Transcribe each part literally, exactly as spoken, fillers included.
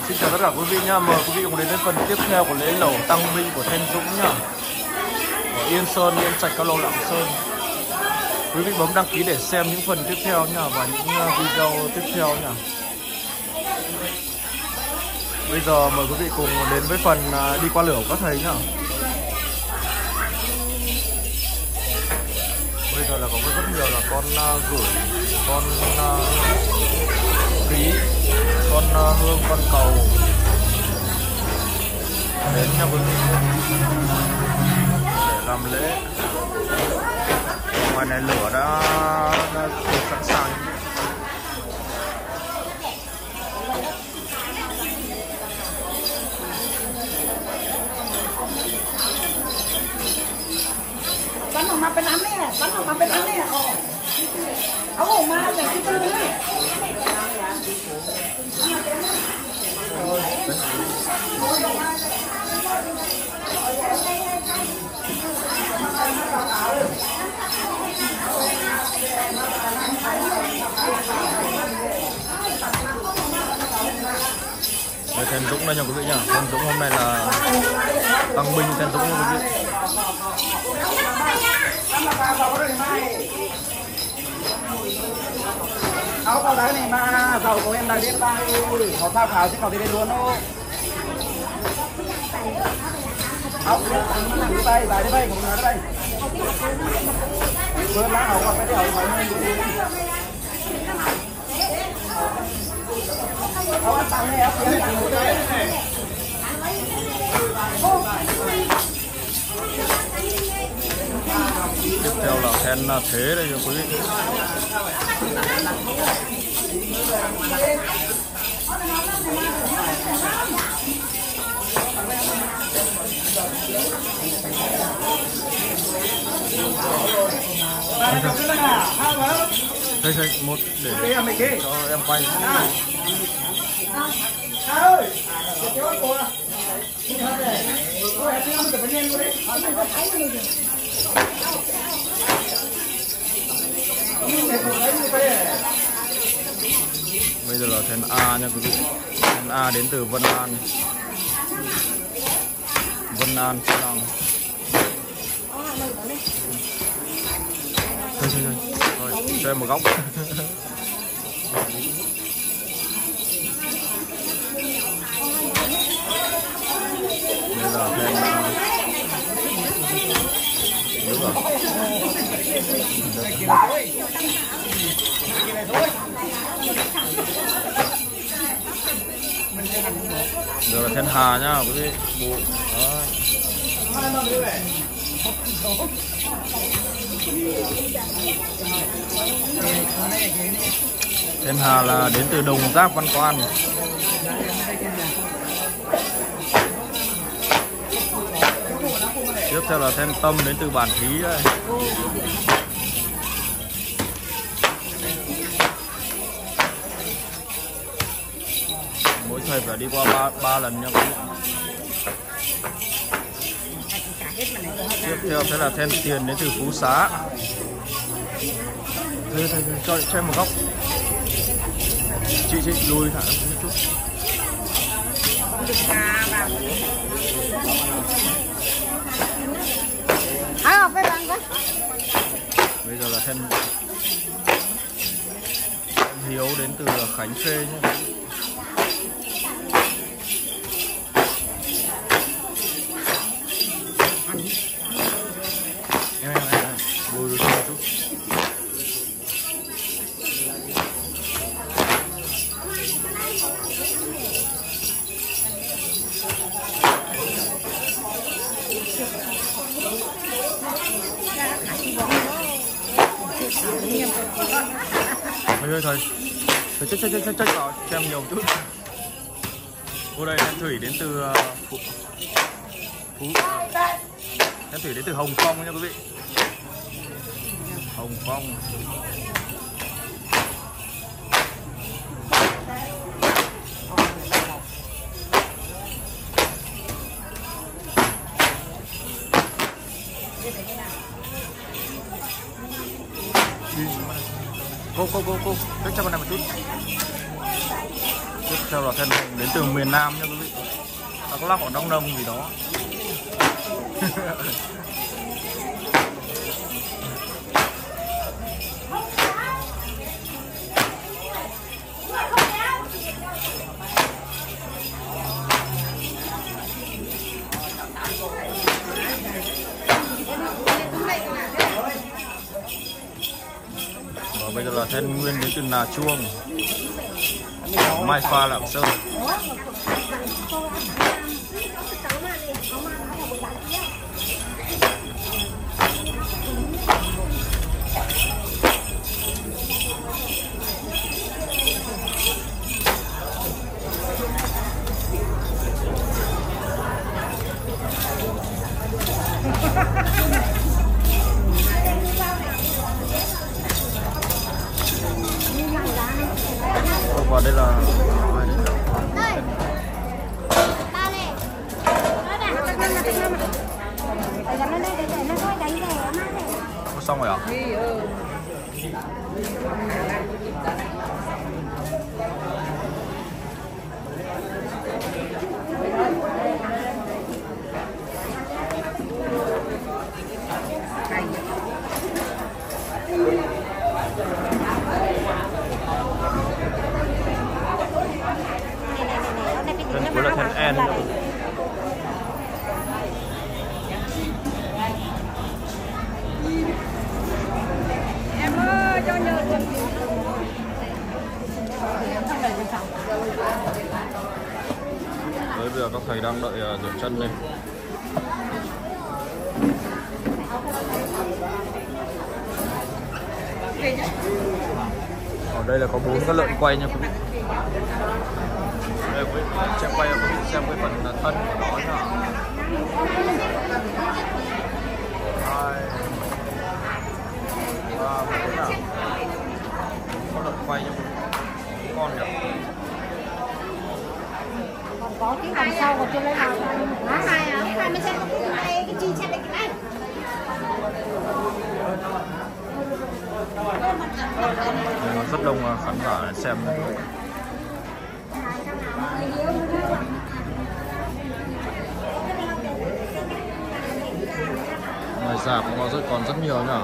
Xin chào tất cả quý vị nhá, mời quý vị cùng đến với phần tiếp theo của lễ lẩu tăng binh của Thanh Dũng nhá. Ở Yên Sơn, Yên Trạch, Cao Lầu, Lạng Sơn. Quý vị bấm đăng ký để xem những phần tiếp theo nhá và những video tiếp theo nhá. Bây giờ mời quý vị cùng đến với phần đi qua lửa của các thầy nhá. Bây giờ là có rất nhiều là con gửi, con khí, con hương, con cầu đến nha quý vị để làm lễ. Ngoài này lửa đã, đã sẵn sàng. Bắnออกมาเป็นอันนี้บắnออกมาเป็นอันนี้อ๋อเอาออกมาอย่างที่ตื่นเลย Đây Thanh Dũng đây nha quý vị nhá. Thanh Dũng hôm nay là tăng binh Thanh Dũng nha quý vị. Áo vào đấy này mà giàu của em đang đến đây họ sao khảo chứเขาđi đến luôn đâu. Áo đi đây, dài đi đây, không nói đây. Vươn lá hậu qua cái đèo phải nên đi. Áo tăng này áo tiến tăng một đây. Tiếp theo là then thế đây nha quý vị. Đây đây một để cho em quay. Bây giờ là then A nha quý vị. Then A đến từ Vân An. Vân An Phan Rang. Thôi thôi thôi. Rồi, cho em một góc. Đây là then đúng rồi. Giờ là then Hà nhá quý vị. Bộ. Đó. Then Hà là đến từ Đồng Giác Văn Quan. Tiếp theo là then Tâm đến từ Bản Thí đây. Mỗi thầy phải đi qua ba, ba lần nha quý vị. Tiếp theo sẽ là then Tiền đến từ Phú Xá. Thôi, thôi, thôi, cho, cho em một góc. Chị chị lùi thả một chút. Bây giờ là then Hiếu đến từ Khánh Khê nhé. Em em em bùi một chút. Thôi thôi thôi. Thôi chết chết chết chết chết vào cho em nhiều chút. Cô đây em Thủy đến từ uh, Phú, Phú em Thủy đến từ Hồng Phong nha quý vị. Hồng Phong. Cô cô cô cô cách cho con này một chút. Tiếp theo là Then Hùng đến từ miền Nam nha quý vị. Đắk Lắk hoặc Đắk Nông gì đó. Và bây giờ là Then Nguyên đến từ Nà Chuông, Mai Pha Lạng Sơn. Và đây là xong rồi à? Then cuối là Then N. Em ơi cho nhờ Đấy, bây giờ các thầy đang đợi uh, rửa chân lên. Ở đây là có bốn cái lợn quay nha quý vị. Đây quý vị xem quay quý vị xem cái phần thân của nó nha. Hai, ba, bốn nào. Có lợn quay nha quý vị. Con nhỉ? còn có cái đằng sau còn chưa lấy nào. Nó hai à, hai mươi xem cái chi xem cái này. Đây nó rất đông khán giả để xem. Ngoài rạp cũng có rất còn rất nhiều nhá.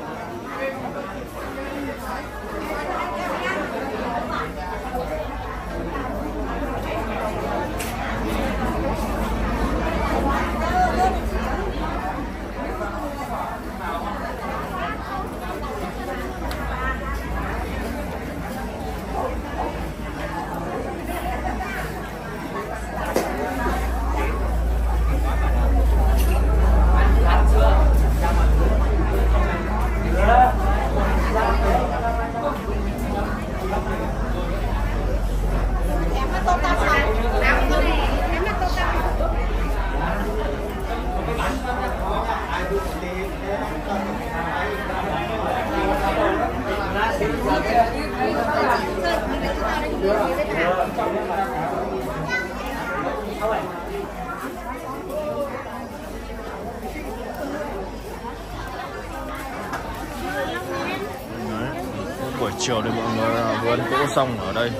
Buổi chiều thì mọi người vừa ăn cỗ xong ở đây.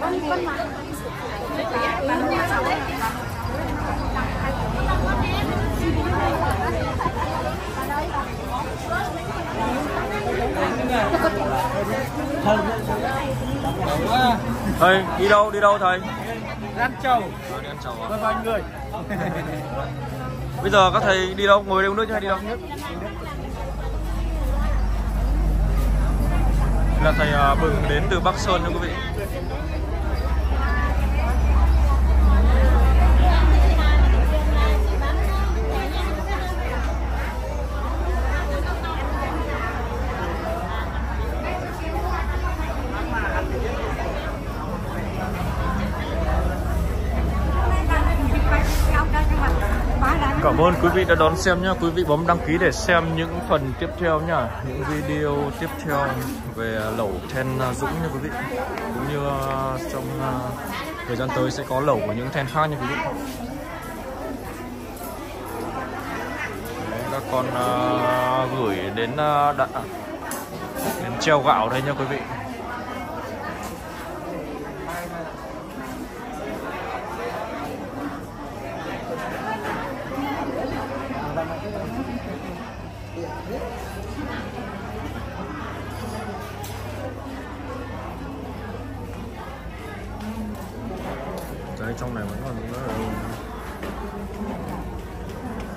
Thầy đi đâu đi đâu thầy? Đi ăn trầu. À, đi ăn trầu à? Vâng anh người. Bây giờ các thầy đi đâu? Ngồi đây uống nước chứ hay đi đâu? Là thầy Bừng đến từ Bắc Sơn nha quý vị. Cảm ơn quý vị đã đón xem nhá. Quý vị bấm đăng ký để xem những phần tiếp theo nhá, những video tiếp theo về lẩu Then Dũng nha quý vị. Cũng như uh, trong uh, thời gian tới sẽ có lẩu của những then khác nha quý vị. Đấy, các con uh, gửi đến uh, đã, đến treo gạo đây nha quý vị. Đấy, trong này vẫn còn rất là